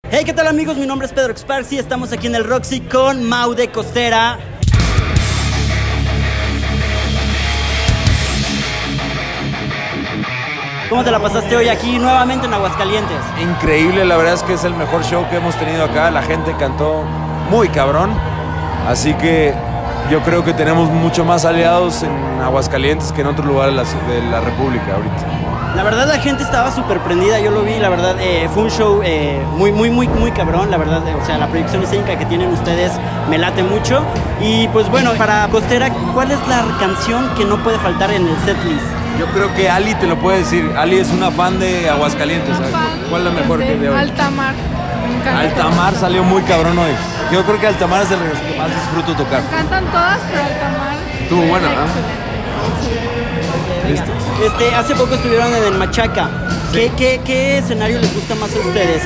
Hey, ¿qué tal amigos? Mi nombre es Pedro Exparsi, estamos aquí en el Roxy con Mau de Costera. ¿Cómo te la pasaste hoy aquí nuevamente en Aguascalientes? Increíble, la verdad es que es el mejor show que hemos tenido acá, la gente cantó muy cabrón, así que yo creo que tenemos mucho más aliados en Aguascalientes que en otros lugares de la República ahorita. La verdad la gente estaba súper prendida, yo lo vi, la verdad fue un show muy cabrón, la verdad, o sea, la proyección escénica que tienen ustedes me late mucho. Y pues bueno, para Costera, ¿cuál es la canción que no puede faltar en el setlist? Yo creo que Ali te lo puede decir, Ali es una fan de Aguascalientes, ¿sabes? ¿Cuál es la mejor que de hoy? Altamar, me encanta. Altamar salió muy cabrón hoy. Yo creo que Altamar es el que más disfruto tocar. Cantan todas, pero Altamar Estuvo buena, ¿no? Listo. Hace poco estuvieron en el Machaca. Sí. ¿Qué escenario les gusta más a ustedes?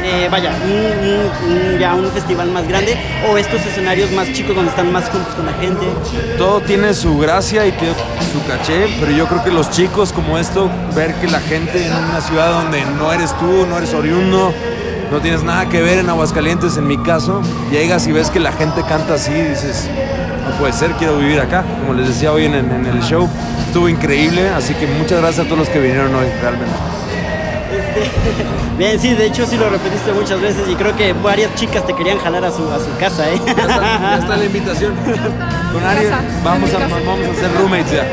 Ya un festival más grande o estos escenarios más chicos donde están más juntos con la gente. Todo tiene su gracia y tiene su caché, pero yo creo que los chicos como esto, ver que la gente en una ciudad donde no eres tú, no eres oriundo, no tienes nada que ver en Aguascalientes, en mi caso, llegas y ves que la gente canta así y dices, no puede ser, quiero vivir acá. Como les decía hoy en el show, estuvo increíble, así que muchas gracias a todos los que vinieron hoy, realmente. Bien, sí, de hecho sí lo repetiste muchas veces y creo que varias chicas te querían jalar a su casa, ¿eh? Ya está la invitación. Con Ari vamos a ser roommates ya.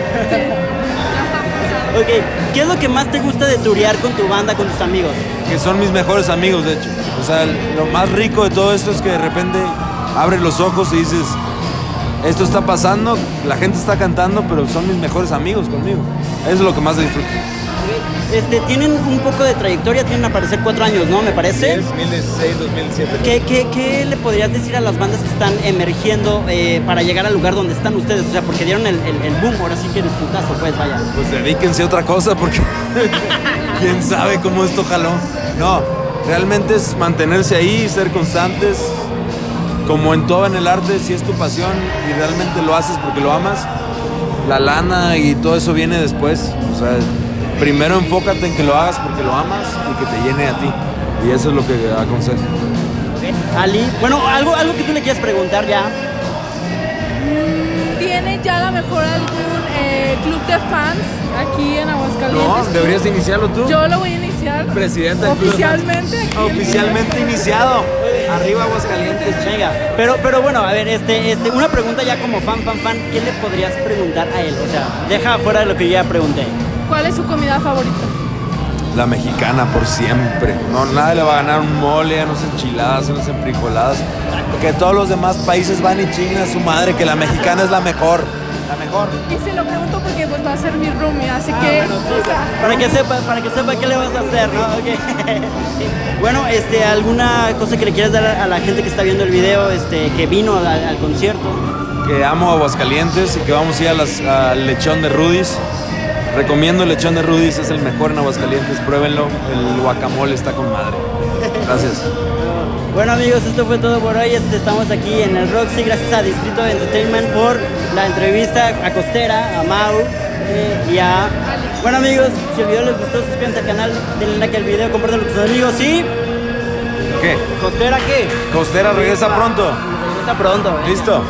Ok, ¿qué es lo que más te gusta de turear con tu banda, con tus amigos? Que son mis mejores amigos, de hecho. O sea, lo más rico de todo esto es que de repente abres los ojos y dices, esto está pasando, la gente está cantando, pero son mis mejores amigos conmigo. Eso es lo que más disfruto. Tienen un poco de trayectoria, tienen a parecer 4 años, ¿no? Me parece. 2016, 2007. ¿Qué le podrías decir a las bandas que están emergiendo para llegar al lugar donde están ustedes? O sea, porque dieron el boom, ahora sí que el putazo, pues vaya. Pues dedíquense a otra cosa porque quién sabe cómo esto jaló. No, realmente es mantenerse ahí, ser constantes. Como en todo en el arte, si es tu pasión y realmente lo haces porque lo amas, la lana y todo eso viene después. O sea, primero enfócate en que lo hagas porque lo amas y que te llene a ti. Y eso es lo que aconsejo. Ali, bueno, algo que tú le quieras preguntar ya. ¿Tiene ya a lo mejor algún club de fans aquí en Aguascalientes? No, deberías iniciarlo tú. Yo lo voy a iniciar. Presidenta del club de fans. Oficialmente. Oficialmente iniciado. Arriba Aguascalientes. Venga, pero bueno, a ver, una pregunta ya como fan, ¿qué le podrías preguntar a él? O sea, deja fuera de lo que yo ya pregunté. ¿Cuál es su comida favorita? La mexicana por siempre. No, nadie le va a ganar un mole, unas enchiladas, unas enfrijoladas. Que todos los demás países van y chingan a su madre, que la mexicana es la mejor. La mejor. Y se lo pregunto porque pues va a ser mi roomie, así que... Bueno, sí, o sea, para que sepa qué le vas a hacer, ¿no? Okay. Bueno, ¿alguna cosa que le quieras dar a la gente que está viendo el video, que vino al concierto? Que amo Aguascalientes y que vamos a ir al lechón de Rudy's. Recomiendo el lechón de Rudy's, es el mejor en Aguascalientes, pruébenlo, el guacamole está con madre. Gracias. Bueno amigos, esto fue todo por hoy, estamos aquí en el Roxy, gracias a Distrito Entertainment por la entrevista a Costera, a Mau y a... Bueno amigos, si el video les gustó, suscríbanse al canal, denle like al video, compártanlo con sus amigos y... ¿Qué? ¿Costera qué? Costera regresa pronto. Regresa pronto. ¿Listo?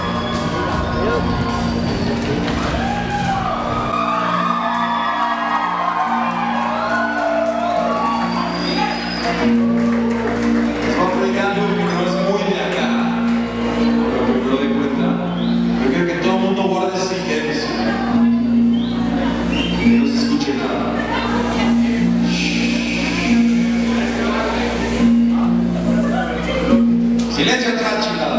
Silencio atrás, chingada.